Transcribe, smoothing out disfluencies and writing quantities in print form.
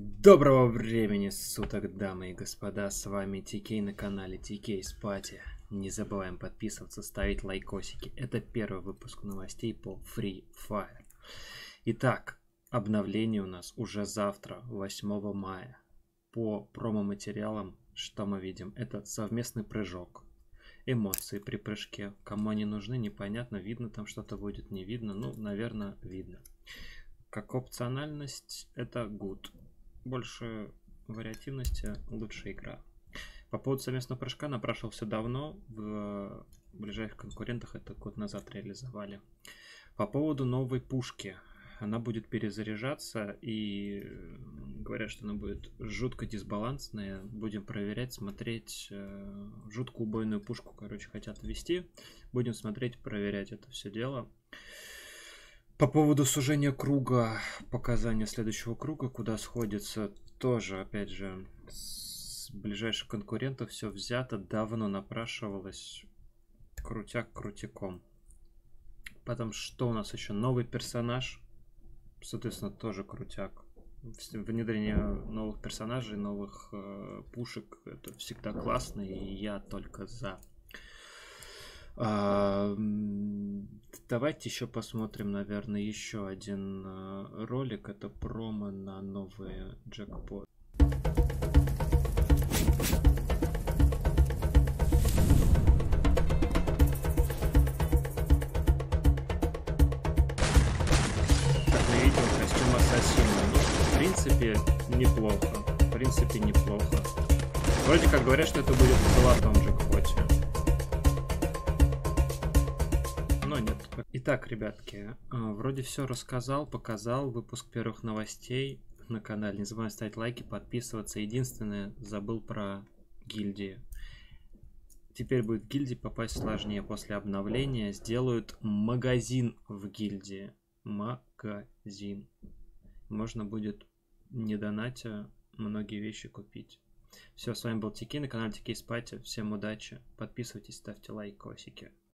Доброго времени суток, дамы и господа, с вами TK на канале TK Party. Не забываем подписываться, ставить лайкосики. Это первый выпуск новостей по Free Fire. Итак, обновление у нас уже завтра, 8 мая. По промо-материалам, что мы видим? Это совместный прыжок. Эмоции при прыжке. Кому они нужны, непонятно. Видно там что-то будет, не видно. Ну, наверное, видно. Как опциональность, это good. Больше вариативности, лучшая игра. По поводу совместного прыжка напрашивался давно. В ближайших конкурентах это год назад реализовали. По поводу новой пушки. Она будет перезаряжаться и говорят, что она будет жутко дисбалансная. Будем проверять, смотреть. Жуткую убойную пушку, короче, хотят ввести. Будем смотреть, проверять это все дело. По поводу сужения круга, показания следующего круга, куда сходится, тоже, опять же, с ближайших конкурентов все взято, давно напрашивалось, крутяк крутяком. Потом, что у нас еще? Новый персонаж, соответственно, тоже крутяк. Внедрение новых персонажей, новых пушек, это всегда классно, и я только за. Давайте еще посмотрим, наверное, еще один ролик. Это промо на новые джекпот. Как мы видим, костюм ассасина. Ну, в принципе, неплохо. В принципе, неплохо. Вроде как говорят, что это будет в золотом джекпоте. Нет. Итак, ребятки, вроде все рассказал, показал. Выпуск первых новостей на канале. Не забываем ставить лайки, подписываться. Единственное, забыл про гильдии. Теперь будет в гильдии попасть сложнее. После обновления сделают магазин в гильдии. Магазин. Можно будет, не донатя, многие вещи купить. Все, с вами был TK на канале TK Party. Всем удачи. Подписывайтесь, ставьте лайкосики.